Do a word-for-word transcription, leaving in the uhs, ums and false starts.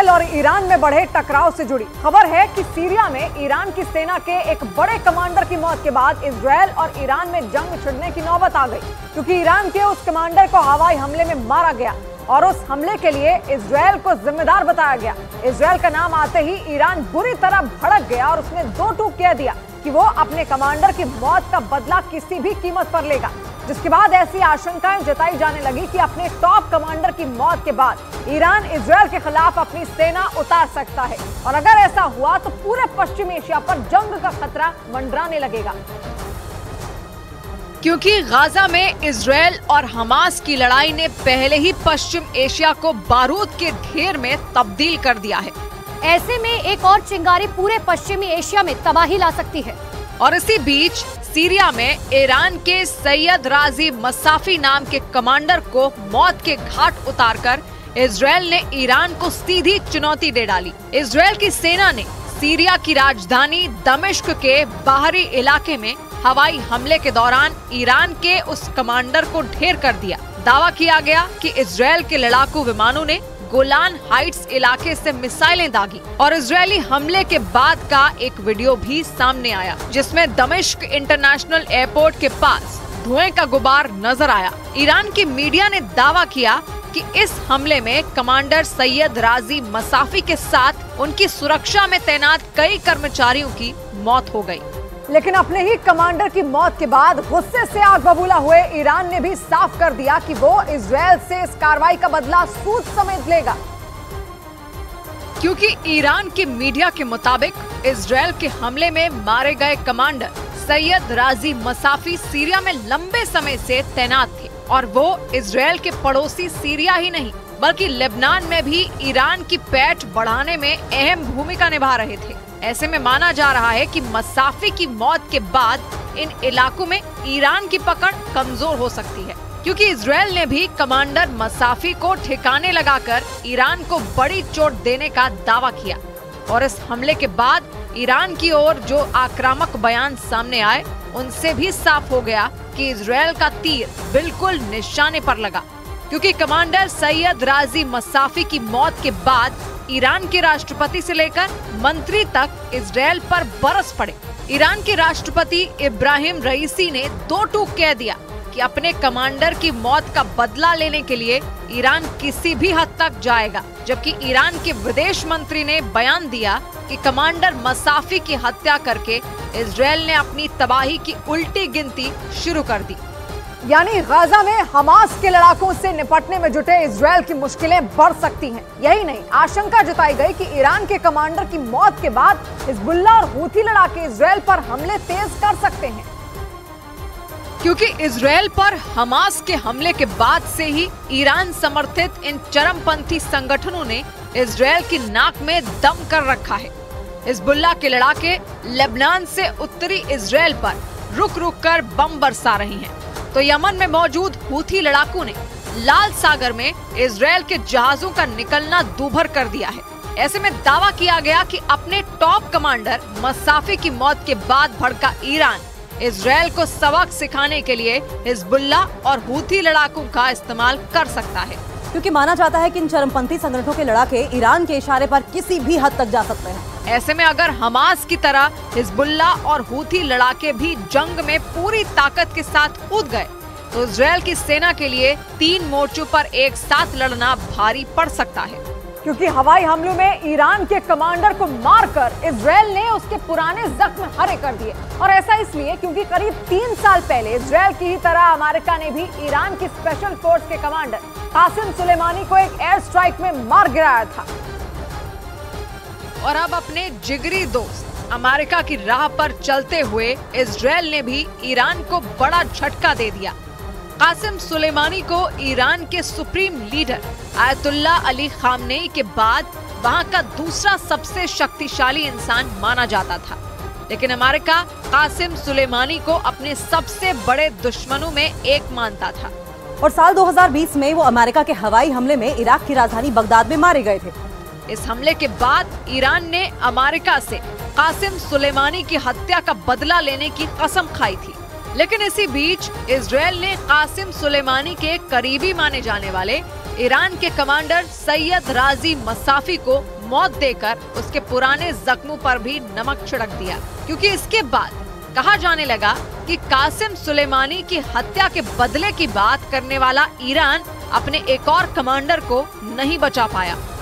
Israel और Iran में बढ़े टकराव से जुड़ी खबर है कि सीरिया में ईरान की सेना के एक बड़े कमांडर की मौत के बाद इजरायल और ईरान में जंग छिड़ने की नौबत आ गई, क्योंकि ईरान के उस कमांडर को हवाई हमले में मारा गया और उस हमले के लिए इजरायल को जिम्मेदार बताया गया। इजरायल का नाम आते ही ईरान बुरी तरह भड़क गया और उसने दो टूक कह दिया कि वो अपने कमांडर की मौत का बदला किसी भी कीमत पर लेगा, जिसके बाद ऐसी आशंकाएं जताई जाने लगी कि अपने टॉप कमांडर की मौत के बाद ईरान इजरायल के खिलाफ अपनी सेना उतार सकता है और अगर ऐसा हुआ तो पूरे पश्चिम एशिया पर जंग का खतरा मंडराने लगेगा। क्योंकि गाजा में इजरायल और हमास की लड़ाई ने पहले ही पश्चिम एशिया को बारूद के ढेर में तब्दील कर दिया है। ऐसे में एक और चिंगारी पूरे पश्चिमी एशिया में तबाही ला सकती है। और इसी बीच सीरिया में ईरान के सैयद राजी मसाफी नाम के कमांडर को मौत के घाट उतारकर इजरायल ने ईरान को सीधी चुनौती दे डाली। इजरायल की सेना ने सीरिया की राजधानी दमिश्क के बाहरी इलाके में हवाई हमले के दौरान ईरान के उस कमांडर को ढेर कर दिया। दावा किया गया कि इजरायल के लड़ाकू विमानों ने गोलान हाइट्स इलाके से मिसाइलें दागी और इजरायली हमले के बाद का एक वीडियो भी सामने आया, जिसमें दमिश्क इंटरनेशनल एयरपोर्ट के पास धुएं का गुबार नजर आया। ईरान की मीडिया ने दावा किया कि इस हमले में कमांडर सैयद राजी मसाफी के साथ उनकी सुरक्षा में तैनात कई कर्मचारियों की मौत हो गई। लेकिन अपने ही कमांडर की मौत के बाद गुस्से से आग बबूला हुए ईरान ने भी साफ कर दिया कि वो इजरायल से इस कार्रवाई का बदला सूद समेत लेगा, क्योंकि ईरान की मीडिया के मुताबिक इजरायल के हमले में मारे गए कमांडर सैयद राजी मसाफी सीरिया में लंबे समय से तैनात थे और वो इजरायल के पड़ोसी सीरिया ही नहीं बल्कि लेबनान में भी ईरान की पैठ बढ़ाने में अहम भूमिका निभा रहे थे। ऐसे में माना जा रहा है कि मसाफी की मौत के बाद इन इलाकों में ईरान की पकड़ कमजोर हो सकती है, क्योंकि इजरायल ने भी कमांडर मसाफी को ठिकाने लगाकर ईरान को बड़ी चोट देने का दावा किया। और इस हमले के बाद ईरान की ओर जो आक्रामक बयान सामने आए उनसे भी साफ हो गया कि इजरायल का तीर बिल्कुल निशाने पर लगा, क्योंकि कमांडर सैयद राजी मसाफी की मौत के बाद ईरान के राष्ट्रपति से लेकर मंत्री तक इजरायल पर बरस पड़े। ईरान के राष्ट्रपति इब्राहिम रईसी ने दो टूक कह दिया कि अपने कमांडर की मौत का बदला लेने के लिए ईरान किसी भी हद तक जाएगा, जबकि ईरान के विदेश मंत्री ने बयान दिया कि कमांडर मसाफी की हत्या करके इजरायल ने अपनी तबाही की उल्टी गिनती शुरू कर दी। यानी गाजा में हमास के लड़ाकों से निपटने में जुटे इजरायल की मुश्किलें बढ़ सकती हैं। यही नहीं, आशंका जताई गई कि ईरान के कमांडर की मौत के बाद हिजबुल्लाह और हूथी लड़ाके इजरायल पर हमले तेज कर सकते हैं, क्योंकि इजरायल पर हमास के हमले के बाद से ही ईरान समर्थित इन चरमपंथी संगठनों ने इजरायल की नाक में दम कर रखा है। हिजबुल्लाह के लड़ाके लेबनान से उत्तरी इजरायल पर रुक रुक कर बम बरसा रही हैं, तो यमन में मौजूद हूथी लड़ाकों ने लाल सागर में इजरायल के जहाजों का निकलना दूभर कर दिया है। ऐसे में दावा किया गया कि अपने टॉप कमांडर मसाफी की मौत के बाद भड़का ईरान इजरायल को सबक सिखाने के लिए हिजबुल्लाह और हूथी लड़ाकों का इस्तेमाल कर सकता है, क्योंकि माना जाता है कि इन चरमपंथी संगठनों के लड़ाके ईरान के इशारे पर किसी भी हद तक जा सकते हैं। ऐसे में अगर हमास की तरह हिजबुल्लाह और हूथी लड़ाके भी जंग में पूरी ताकत के साथ कूद गए तो इजरायल की सेना के लिए तीन मोर्चों पर एक साथ लड़ना भारी पड़ सकता है, क्योंकि हवाई हमलों में ईरान के कमांडर को मारकर इजरायल ने उसके पुराने जख्म हरे कर दिए। और ऐसा इसलिए क्योंकि करीब तीन साल पहले इजरायल की ही तरह अमेरिका ने भी ईरान की स्पेशल फोर्स के कमांडर कासिम सुलेमानी को एक एयर स्ट्राइक में मार गिराया था। और अब अपने जिगरी दोस्त अमेरिका की राह पर चलते हुए इजरायल ने भी ईरान को बड़ा झटका दे दिया। कासिम सुलेमानी को ईरान के supreme leader Ayatollah Ali Khamenei के बाद वहां का दूसरा सबसे शक्तिशाली इंसान माना जाता था, लेकिन अमेरिका कासिम सुलेमानी को अपने सबसे बड़े दुश्मनों में एक मानता था। और साल दो हज़ार बीस में वो अमेरिका के हवाई हमले में इराक की राजधानी बगदाद में मारे गए थे। इस हमले के बाद ईरान ने अमेरिका से कासिम सुलेमानी की हत्या का बदला लेने की कसम खाई थी, लेकिन इसी बीच इजरायल ने कासिम सुलेमानी के करीबी माने जाने वाले ईरान के कमांडर सैयद राजी मसाफी को मौत देकर उसके पुराने जख्मों पर भी नमक छिड़क दिया, क्योंकि इसके बाद कहा जाने लगा कि कासिम सुलेमानी की हत्या के बदले की बात करने वाला ईरान अपने एक और कमांडर को नहीं बचा पाया।